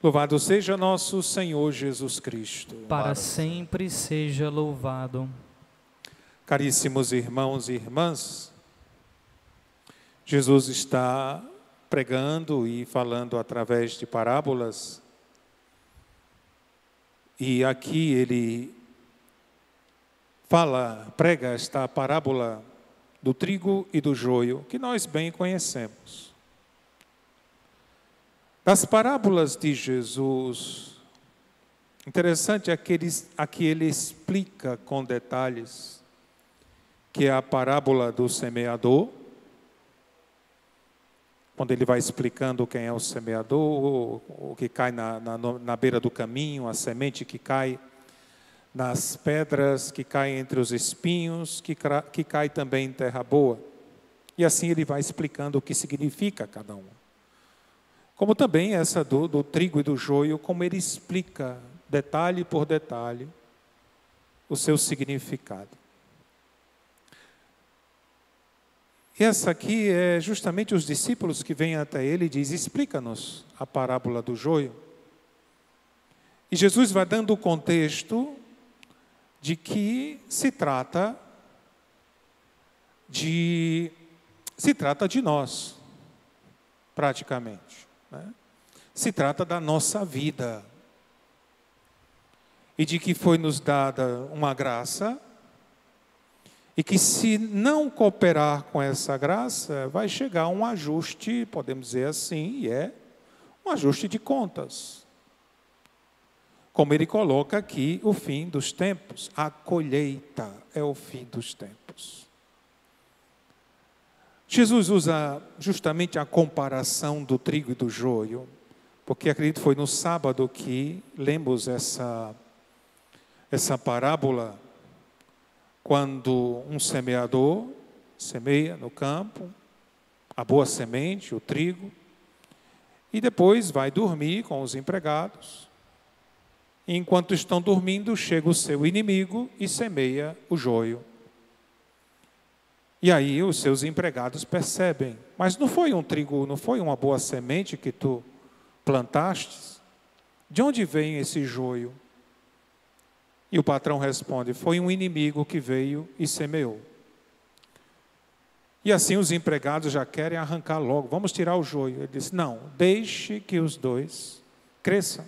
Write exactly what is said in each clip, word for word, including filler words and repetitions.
Louvado seja nosso Senhor Jesus Cristo. Para sempre seja louvado. Caríssimos irmãos e irmãs, Jesus está pregando e falando através de parábolas. E aqui ele fala, prega esta parábola do trigo e do joio, que nós bem conhecemos. Das parábolas de Jesus, interessante é que ele, aqui ele explica com detalhes, que é a parábola do semeador, quando ele vai explicando quem é o semeador, o, o que cai na, na, na beira do caminho, a semente que cai nas pedras, que cai entre os espinhos, que, que cai também em terra boa. E assim ele vai explicando o que significa cada um. Como também essa do, do trigo e do joio, como ele explica, detalhe por detalhe, o seu significado. E essa aqui é justamente os discípulos que vêm até ele e dizem, explica-nos a parábola do joio. E Jesus vai dando o contexto de que se trata de, se trata de nós, praticamente. Né? Se trata da nossa vida. E de que foi nos dada uma graça, e que se não cooperar com essa graça, vai chegar um ajuste, podemos dizer assim, e é um ajuste de contas. Como ele coloca aqui, o fim dos tempos, a colheita é o fim dos tempos. Jesus usa justamente a comparação do trigo e do joio, porque acredito que foi no sábado que lemos essa, essa parábola, quando um semeador semeia no campo a boa semente, o trigo, e depois vai dormir com os empregados. E enquanto estão dormindo, chega o seu inimigo e semeia o joio. E aí os seus empregados percebem, mas não foi um trigo, não foi uma boa semente que tu plantaste? De onde vem esse joio? E o patrão responde, foi um inimigo que veio e semeou. E assim os empregados já querem arrancar logo, vamos tirar o joio. Ele diz, não, deixe que os dois cresçam.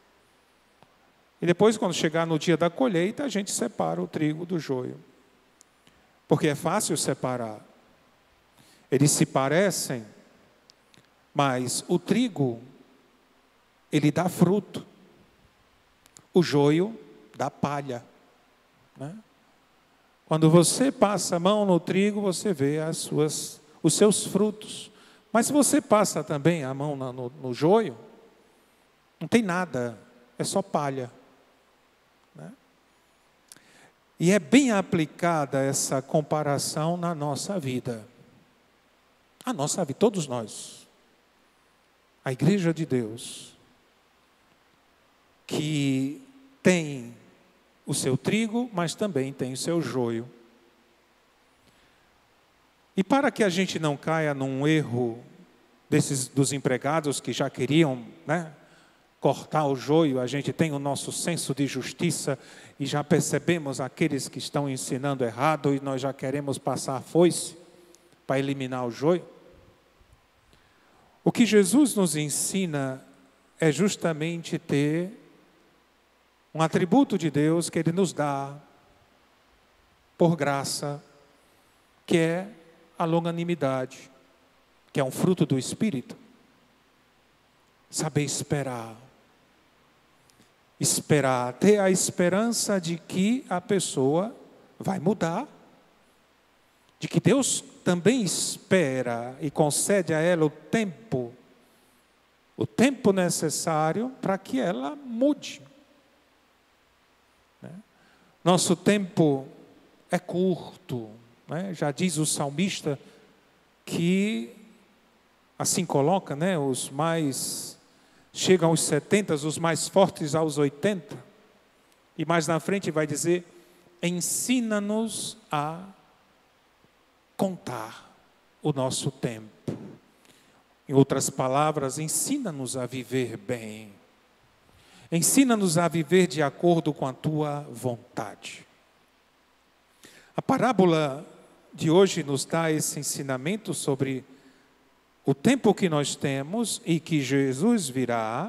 E depois, quando chegar no dia da colheita, a gente separa o trigo do joio. Porque é fácil separar. Eles se parecem, mas o trigo, ele dá fruto. O joio dá palha. Né? Quando você passa a mão no trigo, você vê as suas, os seus frutos. Mas se você passa também a mão no, no, no joio, não tem nada, é só palha. Né? E é bem aplicada essa comparação na nossa vida. A nossa vida, todos nós. A Igreja de Deus, que tem o seu trigo, mas também tem o seu joio. E para que a gente não caia num erro desses dos empregados que já queriam, né, cortar o joio, a gente tem o nosso senso de justiça e já percebemos aqueles que estão ensinando errado e nós já queremos passar a foice para eliminar o joio. O que Jesus nos ensina é justamente ter um atributo de Deus que Ele nos dá por graça, que é a longanimidade, que é um fruto do Espírito. Saber esperar. Esperar, ter a esperança de que a pessoa vai mudar, de que Deus também espera e concede a ela o tempo, o tempo necessário para que ela mude. Nosso tempo é curto, né? Já diz o salmista que, assim coloca, né, os mais, chegam aos setenta, os mais fortes aos oitenta, e mais na frente vai dizer, ensina-nos a contar o nosso tempo. Em outras palavras, ensina-nos a viver bem. Ensina-nos a viver de acordo com a tua vontade. A parábola de hoje nos dá esse ensinamento sobre o tempo que nós temos e que Jesus virá,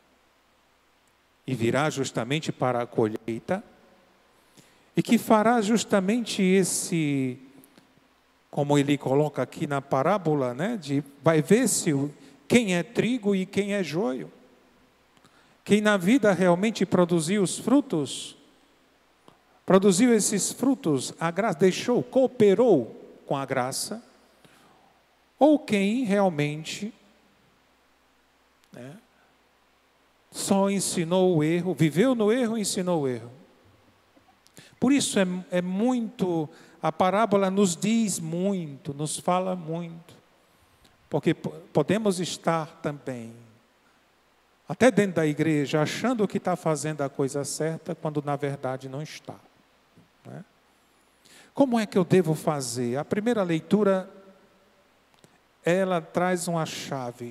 e virá justamente para a colheita, e que fará justamente esse, como ele coloca aqui na parábola, né, de vai ver se quem é trigo e quem é joio. Quem na vida realmente produziu os frutos, produziu esses frutos, a graça, deixou, cooperou com a graça, ou quem realmente, né, só ensinou o erro, viveu no erro e ensinou o erro. Por isso é, é muito, a parábola nos diz muito, nos fala muito, porque podemos estar também, até dentro da igreja, achando que está fazendo a coisa certa, quando na verdade não está. Né? Como é que eu devo fazer? A primeira leitura, ela traz uma chave.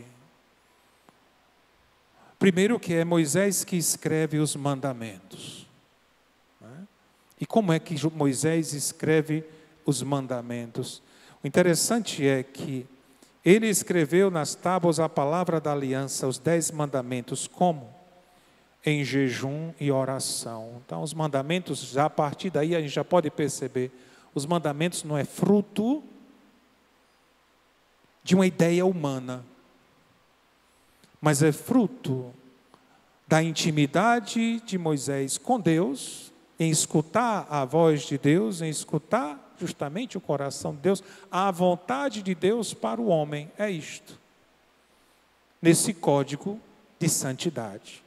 Primeiro que é Moisés que escreve os mandamentos. Né? E como é que Moisés escreve os mandamentos? O interessante é que ele escreveu nas tábuas a palavra da aliança, os dez mandamentos, como? Em jejum e oração. Então, os mandamentos, já a partir daí a gente já pode perceber, os mandamentos não é fruto de uma ideia humana, mas é fruto da intimidade de Moisés com Deus, em escutar a voz de Deus, em escutar justamente o coração de Deus, a vontade de Deus para o homem, é isto. Nesse código de santidade.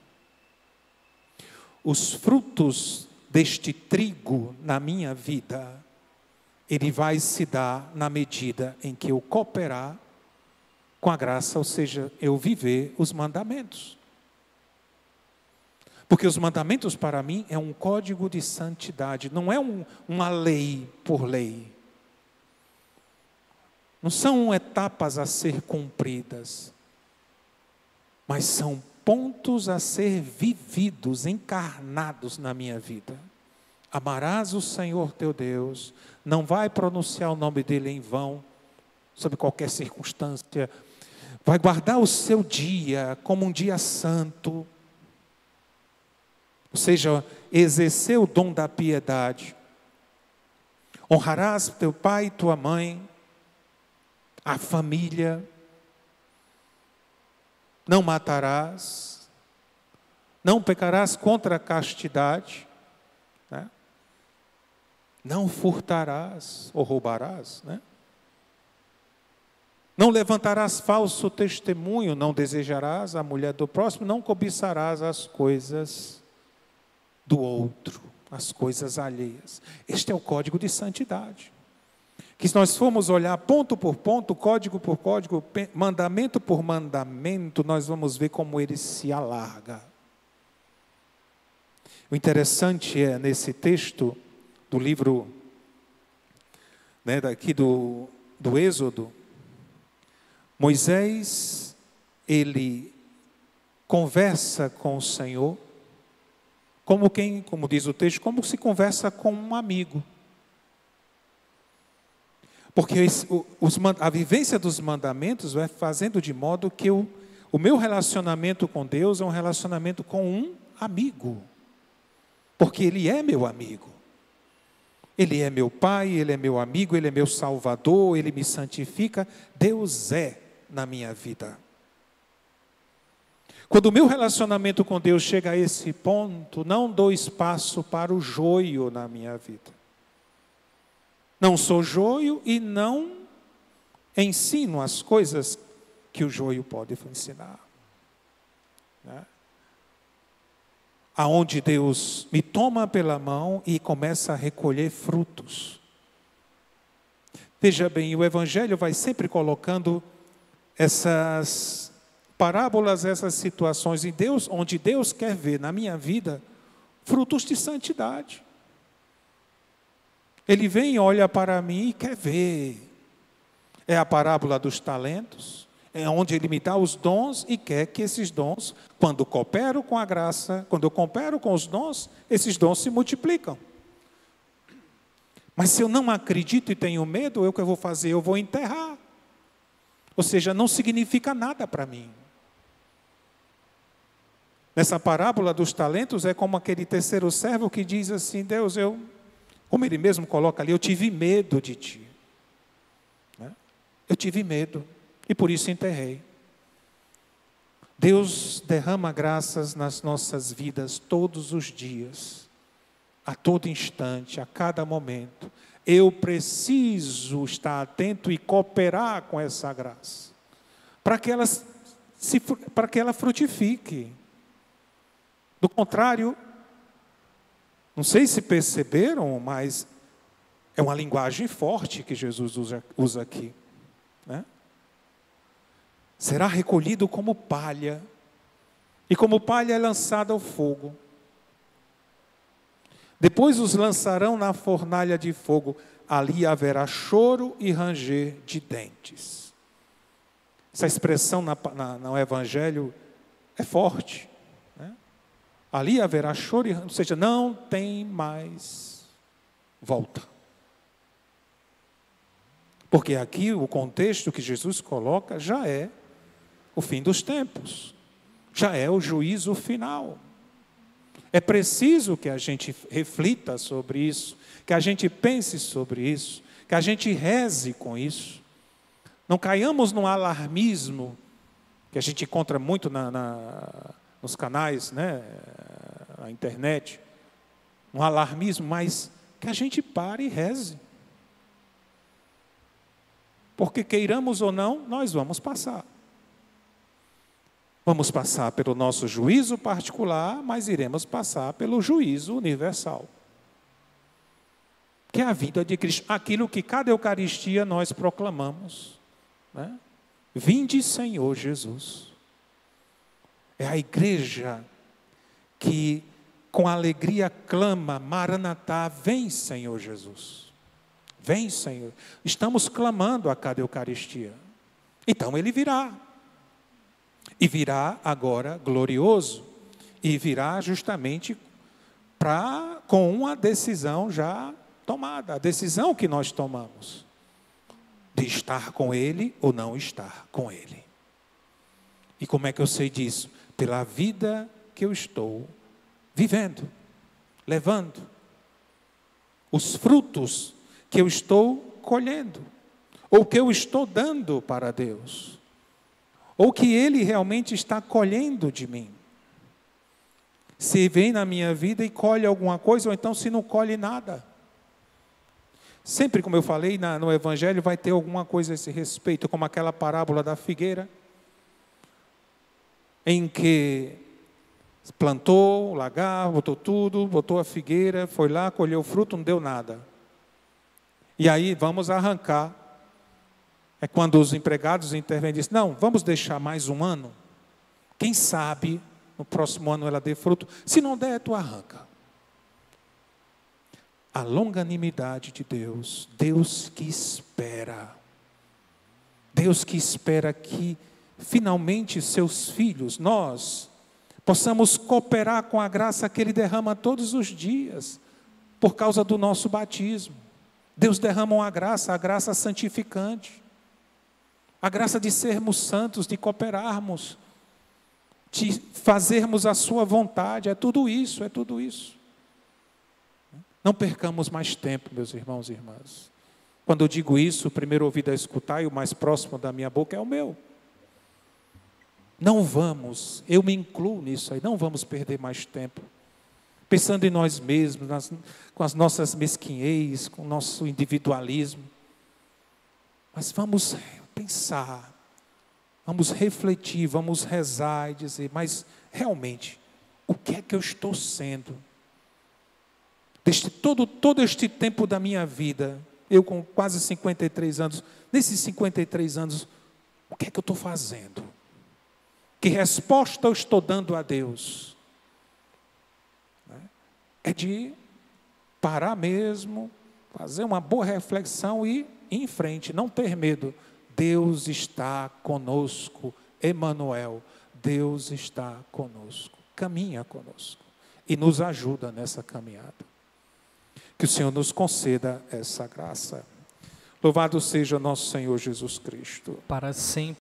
Os frutos deste trigo na minha vida, ele vai se dar na medida em que eu cooperar com a graça, ou seja, eu viver os mandamentos. Porque os mandamentos para mim é um código de santidade, não é um, uma lei por lei. Não são etapas a ser cumpridas, mas são pontos a ser vividos, encarnados na minha vida. Amarás o Senhor teu Deus, não vai pronunciar o nome dele em vão, sob qualquer circunstância, vai guardar o seu dia como um dia santo, ou seja, exercer o dom da piedade. Honrarás teu pai e tua mãe, a família. Não matarás, não pecarás contra a castidade, né? Não furtarás ou roubarás, né? Não levantarás falso testemunho, não desejarás a mulher do próximo, não cobiçarás as coisas do outro, as coisas alheias. Este é o código de santidade. Que se nós formos olhar ponto por ponto, código por código, mandamento por mandamento, nós vamos ver como ele se alarga. O interessante é, nesse texto do livro, né, daqui do, do Êxodo, Moisés, ele conversa com o Senhor, como quem, como diz o texto, como se conversa com um amigo. Porque esse, os, a vivência dos mandamentos vai fazendo de modo que eu, o meu relacionamento com Deus é um relacionamento com um amigo. Porque Ele é meu amigo. Ele é meu Pai, Ele é meu amigo, Ele é meu Salvador, Ele me santifica. Deus é na minha vida. Quando o meu relacionamento com Deus chega a esse ponto, não dou espaço para o joio na minha vida. Não sou joio e não ensino as coisas que o joio pode ensinar. Né? Aonde Deus me toma pela mão e começa a recolher frutos. Veja bem, o Evangelho vai sempre colocando essas parábolas, essas situações em Deus, onde Deus quer ver na minha vida frutos de santidade. Ele vem, olha para mim e quer ver. É a parábola dos talentos, É onde Ele me dá os dons e quer que esses dons, quando coopero com a graça, quando eu coopero com os dons, esses dons se multiplicam. Mas se eu não acredito e tenho medo, o que eu vou fazer? Eu vou enterrar. Ou seja, não significa nada para mim. Nessa parábola dos talentos é como aquele terceiro servo que diz assim: Deus, eu, como ele mesmo coloca ali, eu tive medo de ti. Né? Eu tive medo e por isso enterrei. Deus derrama graças nas nossas vidas todos os dias, a todo instante, a cada momento. Eu preciso estar atento e cooperar com essa graça, para que ela, se, para que ela frutifique. Do contrário, não sei se perceberam, mas é uma linguagem forte que Jesus usa, usa aqui. Né? Será recolhido como palha, e como palha é lançada ao fogo. Depois os lançarão na fornalha de fogo, ali haverá choro e ranger de dentes. Essa expressão na, na, no Evangelho é forte. Né? Ali haverá choro e ranger, ou seja, não tem mais volta. Porque aqui o contexto que Jesus coloca já é o fim dos tempos, já é o juízo final. É preciso que a gente reflita sobre isso, que a gente pense sobre isso, que a gente reze com isso. Não caiamos num alarmismo, que a gente encontra muito na, na, nos canais, né, na internet, um alarmismo, mas que a gente pare e reze. Porque queiramos ou não, nós vamos passar. Vamos passar pelo nosso juízo particular, mas iremos passar pelo juízo universal. Que é a vida de Cristo. Aquilo que cada Eucaristia nós proclamamos. Né? Vinde, Senhor Jesus. É a igreja que com alegria clama: Maranatá, vem, Senhor Jesus. Vem, Senhor. Estamos clamando a cada Eucaristia. Então Ele virá. E virá agora glorioso, e virá justamente pra, com uma decisão já tomada, a decisão que nós tomamos, de estar com Ele ou não estar com Ele. E como é que eu sei disso? Pela vida que eu estou vivendo, levando, os frutos que eu estou colhendo, ou que eu estou dando para Deus, ou que Ele realmente está colhendo de mim. Se vem na minha vida e colhe alguma coisa, ou então se não colhe nada. Sempre, como eu falei, na, no Evangelho vai ter alguma coisa a esse respeito, como aquela parábola da figueira, em que plantou o lagar, botou tudo, botou a figueira, foi lá, colheu o fruto, não deu nada. E aí vamos arrancar. É quando os empregados intervêm e dizem: não, vamos deixar mais um ano. Quem sabe no próximo ano ela dê fruto. Se não der, tu arranca. A longanimidade de Deus, Deus que espera. Deus que espera que finalmente seus filhos, nós, possamos cooperar com a graça que Ele derrama todos os dias, por causa do nosso batismo. Deus derrama uma graça, a graça santificante. A graça de sermos santos, de cooperarmos, de fazermos a sua vontade, é tudo isso, é tudo isso. Não percamos mais tempo, meus irmãos e irmãs. Quando eu digo isso, o primeiro ouvido a escutar e o mais próximo da minha boca é o meu. Não vamos, eu me incluo nisso aí, não vamos perder mais tempo, pensando em nós mesmos, nas, com as nossas mesquinhez, com o nosso individualismo. Mas vamos pensar, vamos refletir, vamos rezar e dizer: mas realmente, o que é que eu estou sendo? Deste, todo, todo este tempo da minha vida, eu com quase cinquenta e três anos, nesses cinquenta e três anos, o que é que eu estou fazendo? Que resposta eu estou dando a Deus? É de parar mesmo, fazer uma boa reflexão e ir em frente, não ter medo. Deus está conosco, Emanuel, Deus está conosco, caminha conosco e nos ajuda nessa caminhada. Que o Senhor nos conceda essa graça. Louvado seja nosso Senhor Jesus Cristo. Para sempre